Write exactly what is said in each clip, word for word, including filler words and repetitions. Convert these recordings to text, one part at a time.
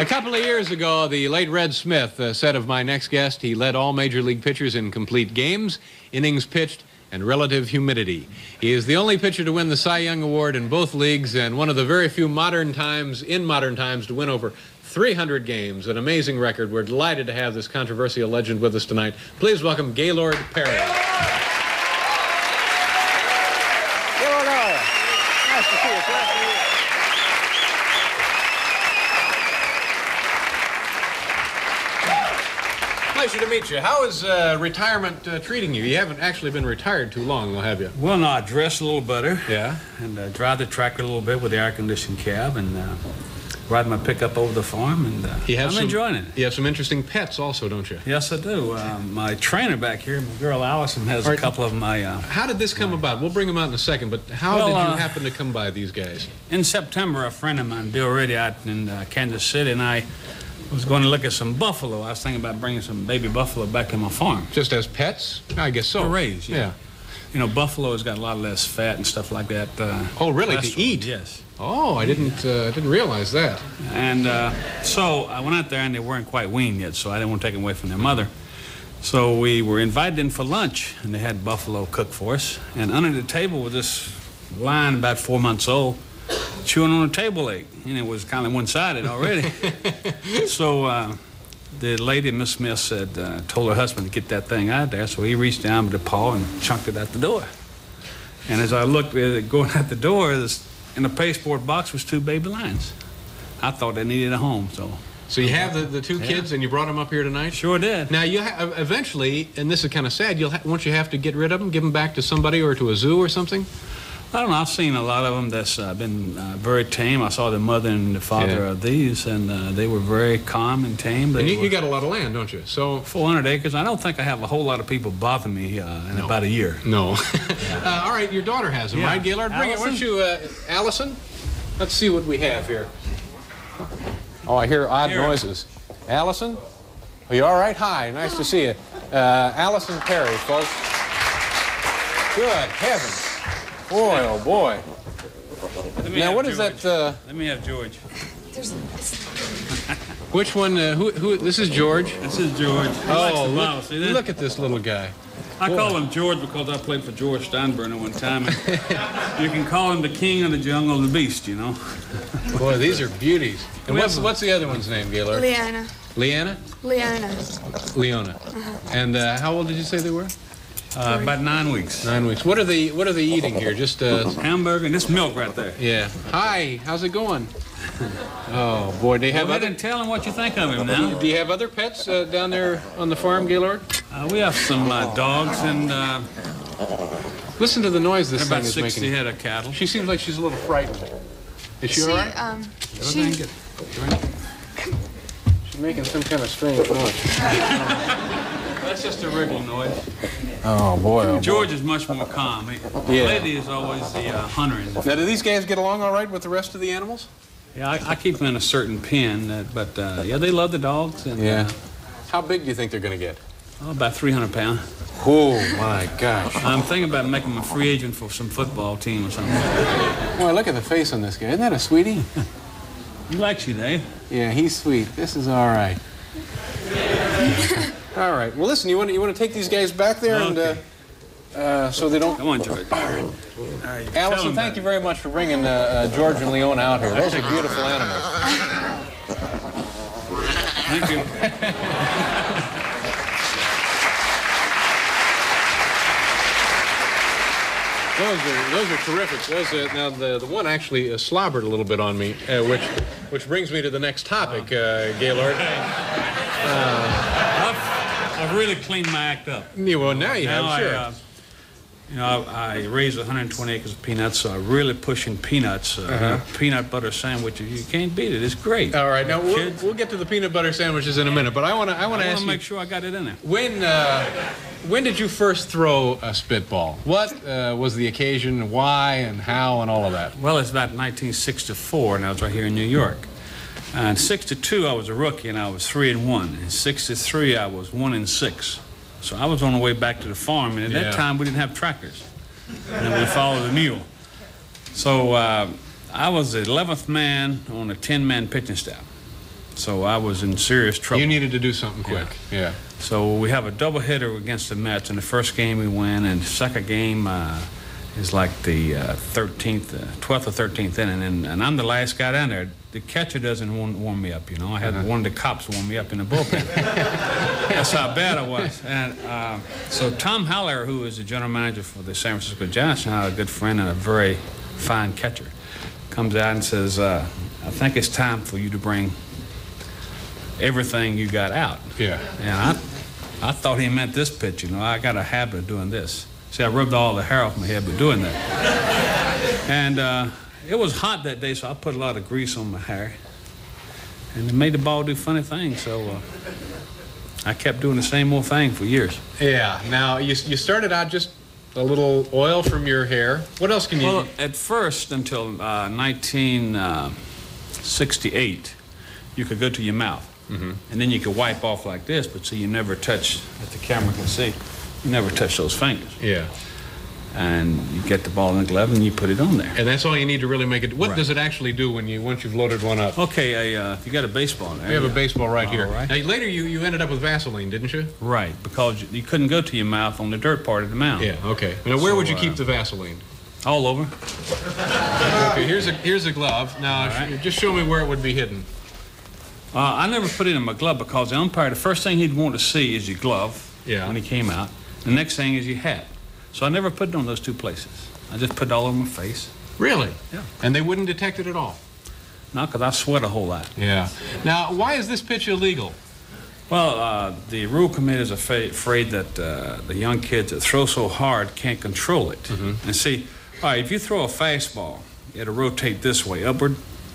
A couple of years ago, the late Red Smith uh, said of my next guest, he led all major league pitchers in complete games, innings pitched, and relative humidity. He is the only pitcher to win the Cy Young Award in both leagues and one of the very few modern times, in modern times, to win over three hundred games, an amazing record. We're delighted to have this controversial legend with us tonight. Please welcome Gaylord Perry. Gaylord, how are you? Nice to see you, sir. Pleasure to meet you. How is uh, retirement uh, treating you? You haven't actually been retired too long, though, have you? Well, no, I dress a little better. Yeah? And uh, drive the tractor a little bit with the air-conditioned cab and uh, ride my pickup over the farm, and uh, You have I'm some, enjoying it. You have some interesting pets also, don't you? Yes, I do. Uh, my trainer back here, my girl Allison, has Right. a couple of my... Uh, How did this come about? We'll bring them out in a second, but how Well, did you uh, happen to come by these guys? in September, a friend of mine, Bill Reddy, out in uh, Kansas City, and I was going to look at some buffalo. I was thinking about bringing some baby buffalo back to my farm. Just as pets? I guess so. To raise, yeah. yeah. You know, buffalo has got a lot less fat and stuff like that. Uh, Oh, really? To cholesterol. eat? Yes. Oh, I didn't, uh, I didn't realize that. And uh, so I went out there, and they weren't quite weaned yet, so I didn't want to take them away from their mother. So we were invited in for lunch, and they had buffalo cooked for us. And under the table was this lion about four months old, chewing on a table leg, and it was kind of one-sided already. So uh, the lady, Miss Smith, said, uh, told her husband to get that thing out there, so he reached down with a paw and chunked it out the door. And as I looked at it going out the door, this, in the pasteboard box was two baby lions. I thought they needed a home, so. So you have the, the two Yeah. kids, and you brought them up here tonight? Sure did. Now, you ha eventually, and this is kind of sad, you'll ha won't you have to get rid of them, give them back to somebody or to a zoo or something? I don't know. I've seen a lot of them that's uh, been uh, very tame. I saw the mother and the father Yeah. of these, and uh, they were very calm and tame. They And you, were you got a lot of land, don't you? So four hundred acres. I don't think I have a whole lot of people bother me uh, in No. about a year. no. uh, all right, your daughter has them, Yeah. right, Gaylord? Bring it. Why don't you, uh, Allison? Let's see what we have here. Oh, I hear odd Here. noises. Allison, are you all right? Hi, nice to see you. Uh, Allison Perry, folks. Good heavens. Boy, oh boy. Let me Now, have what is George. that? Uh, Let me have George. which one? Uh, who, who? This is George. This is George. He likes Oh, the bottle. look, See that? look at this little guy. I call him George because I played for George Steinbrenner one time. And you can call him the king of the jungle, the beast, you know. Boy, these are beauties. And We what's have- what's the other one's name, Gaylord? Leanna. Leanna? Leanna. Leona. And uh, how old did you say they were? Uh, about nine weeks. Nine weeks. What are they? What are they eating here? Just uh, Hamburger and this milk right there. yeah. Hi. How's it going? Oh boy, they Go have ahead other. and tell him what you think of him now. Do you have other pets uh, down there on the farm, Gaylord? Uh, we have some uh, dogs and uh, Listen to the noise this thing about is sixty making. head of cattle. She seems like she's a little frightened. Is she, She, all right? um, Everything she, good. She's making some kind of strange noise. That's just a regular noise. Oh boy. Oh, boy. George is much more calm. He, Yeah. Lady is always the uh, hunter. In the, Now, do these guys get along all right with the rest of the animals? yeah, I, I keep them in a certain pen, uh, but uh, yeah, they love the dogs. And, Yeah. Uh, How big do you think they're going to get? oh, about three hundred pounds. Oh my gosh. I'm thinking about making them a free agent for some football team or something. Boy, look at the face on this guy. Isn't that a sweetie? He likes you, Dave. Yeah, he's sweet. This is all right. All right. Well, listen, you want to, you want to take these guys back there and uh, uh, so they don't. Come on, George. All right. Tell Allison, him thank about you very much for bringing uh, uh, George and Leona out here. Those are beautiful animals. it. Thank you. Those are those are terrific. Those are, now the the one actually uh, slobbered a little bit on me, uh, which which brings me to the next topic, uh, Gaylord. I've, I've really cleaned my act up. Yeah, well, now you Now have, I, sure. uh, you know, I, I raised one hundred twenty acres of peanuts, so I'm really pushing peanuts. Uh, Uh-huh. Peanut butter sandwiches, you can't beat it. It's great. All right, now we'll, Kids. we'll get to the peanut butter sandwiches in a minute, but I want to I want I to want ask to you. make sure I got it in there. When uh, when did you first throw a spitball? What uh, was the occasion, why, and how, and all of that? Well, it's about nineteen sixty-four, and I was right here in New York. Uh, in sixty-two, I was a rookie, and I was three and one. In sixty-three, I was one and six. So I was on the way back to the farm, and at Yeah. that time, we didn't have tractors. And we followed the mule. So uh, I was the eleventh man on a ten-man pitching staff. So I was in serious trouble. You needed to do something quick. Yeah. yeah. So we have a doubleheader against the Mets. In the first game we win, and the second game uh, is like the uh, thirteenth, uh, twelfth or thirteenth inning, and, and I'm the last guy down there. The catcher doesn't warm, warm me up, you know. I had uh-huh. one of the cops warm me up in the bullpen. That's how bad I was. And uh, so Tom Haller, who is the general manager for the San Francisco Giants, now a good friend and a very fine catcher, comes out and says, uh, I think it's time for you to bring everything you got out. Yeah. And I, I thought he meant this pitch, you know. I got a habit of doing this. See, I rubbed all the hair off my head by doing that. And uh, it was hot that day, so I put a lot of grease on my hair. And it made the ball do funny things, so uh, I kept doing the same old thing for years. Yeah. Now, you, you started out just a little oil from your hair. What else can you... Well, at first, until uh, nineteen sixty-eight, you could go to your mouth. Mm-hmm. And then you could wipe off like this, but see, you never touch, that the camera can see, you never touch those fingers. Yeah. And you get the ball in the glove and you put it on there. And that's all you need to really make it. What right. does it actually do when you once you've loaded one up? Okay, a, uh, you got a baseball there. We have a baseball right all here. Right. Now, later you, you ended up with Vaseline, didn't you? Right, because you, you couldn't go to your mouth on the dirt part of the mound. Yeah, okay. Now, where so, would you uh, keep the Vaseline? All over. Okay, here's a, here's a glove. Now, right. just show me where it would be hidden. Uh, I never put it in my glove because the umpire, the first thing he'd want to see is your glove yeah. when he came out. The next thing is your hat. So I never put it on those two places. I just put it all over my face. Really? Yeah. And they wouldn't detect it at all? No, because I sweat a whole lot. Yeah. Now, why is this pitch illegal? Well, uh, the rule committee is afraid, afraid that uh, the young kids that throw so hard can't control it. Mm-hmm. And see, all right, if you throw a fastball, it'll rotate this way, upward.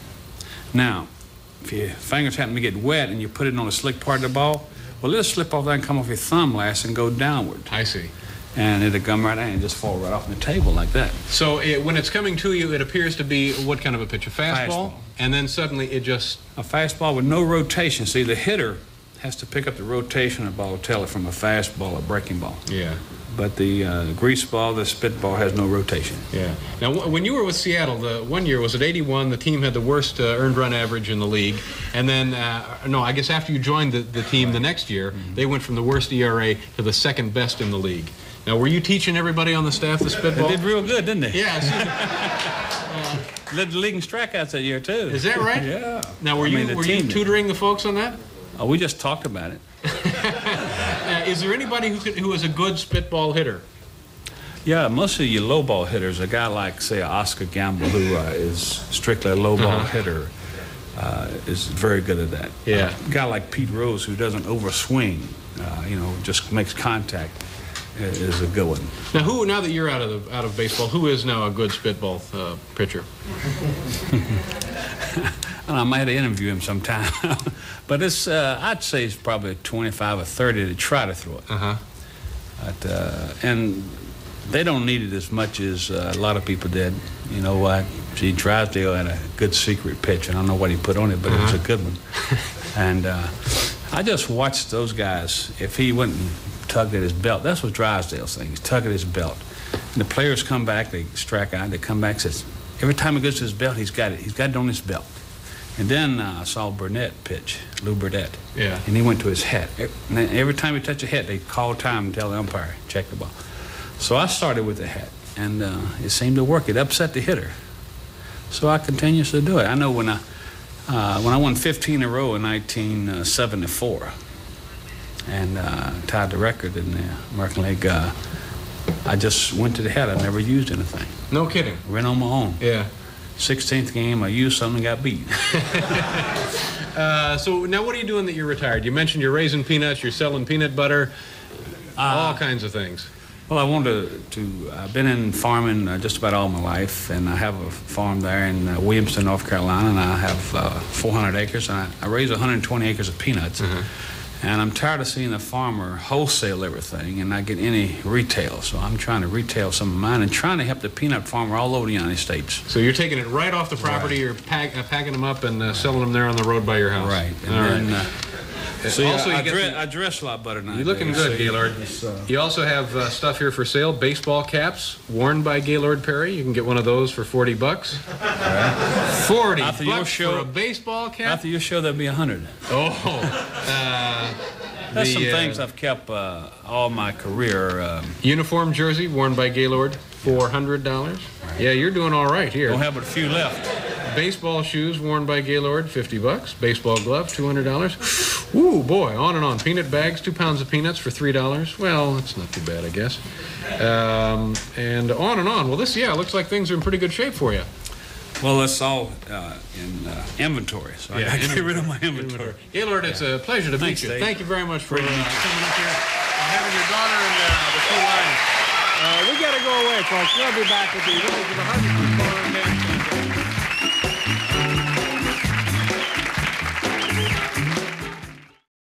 Now, if your fingers happen to get wet and you put it on a slick part of the ball, well, it'll slip off there and come off your thumb last and go downward. I see. And it'll come right out and just fall right off the table like that. So it, when it's coming to you, it appears to be what kind of a pitch? A fastball? Fastball. And then suddenly it just... A fastball with no rotation. See, the hitter has to pick up the rotation of the ball to tell it from a fastball or breaking ball. Yeah. But the uh, grease ball, the spit ball has no rotation. Yeah. Now, w when you were with Seattle, the one year was at eighty-one. The team had the worst uh, earned run average in the league. And then, uh, no, I guess after you joined the, the team the next year, mm-hmm. they went from the worst E R A to the second best in the league. Now, were you teaching everybody on the staff the spitball? They did real good, didn't they? Yeah. uh, Led the league in strikeouts that year, too. Is that right? Yeah. Now, were I you mean, were you tutoring the folks on that? Oh, we just talked about it. uh, is there anybody who could, who is a good spitball hitter? Yeah, most of your low ball hitters, a guy like, say, Oscar Gamble, who uh, is strictly a low ball uh-huh. hitter, uh, is very good at that. Yeah. Uh, a guy like Pete Rose, who doesn't overswing, uh, you know, just makes contact, is a good one. Now, who? Now that you're out of the, out of baseball, who is now a good spitball uh, pitcher? I might have to interview him sometime, but it's uh, I'd say it's probably twenty-five or thirty to try to throw it. Uh-huh. But, uh, and they don't need it as much as uh, a lot of people did. You know what? See, Drysdale had a good secret pitch. I don't know what he put on it, but uh-huh. it was a good one. And uh, I just watched those guys. If he went and tugged at his belt, that's what Drysdale's thing. He's tugging at his belt. And the players come back, they strike out, they come back and says, every time he goes to his belt, he's got it. He's got it on his belt. And then uh, I saw Burnett pitch, Lou Burnett. Yeah. And he went to his hat. And every time he touched a hat, they call time and tell the umpire, check the ball. So I started with the hat, and uh, it seemed to work. It upset the hitter. So I continuously do it. I know when I uh, when I won fifteen in a row in nineteen seventy-four and uh, tied the record in the American League, uh, I just went to the hat. I never used anything. No kidding. Ran on my own. Yeah. sixteenth game, I used something and got beat. uh, so now what are you doing that you're retired? You mentioned you're raising peanuts, you're selling peanut butter, uh, all kinds of things. Well, I wanted to, to I've been in farming uh, just about all my life, and I have a farm there in uh, Williamston, North Carolina, and I have uh, four hundred acres, and I, I raise one hundred twenty acres of peanuts. Uh-huh. And I'm tired of seeing the farmer wholesale everything and not get any retail. So I'm trying to retail some of mine and trying to help the peanut farmer all over the United States. So you're taking it right off the property, right. You're pack, uh, packing them up and uh, selling them there on the road by your house. Right. And all then right. Uh, See, also, I, you I, get dress, the- I dress a lot better than I You're do. looking good, See, Gaylord. it's, uh, You also have uh, stuff here for sale, baseball caps worn by Gaylord Perry. You can get one of those for forty bucks. forty After your bucks show- for a baseball cap? After your show, there'll be a hundred. Oh. Uh, There's the, some uh, things I've kept uh, all my career. Um, Uniform jersey worn by Gaylord, four hundred dollars. Yeah, you're doing all right here. don't have but a few left. Baseball shoes worn by Gaylord, fifty bucks. Baseball glove, two hundred dollars. Ooh, boy, on and on. Peanut bags, two pounds of peanuts for three dollars. Well, that's not too bad, I guess. Um, and on and on. Well, this, yeah, looks like things are in pretty good shape for you. Well, it's all uh, in uh, inventory, so I Yeah, gotta get rid of my inventory. Gaylord, it's a pleasure to Thanks, meet you. Dave. Thank you very much for uh, Great to meet you. coming up here and having your daughter and uh, the two lions. Uh, we got to go away, folks. We'll be back with the Village of the Harvest Corner again.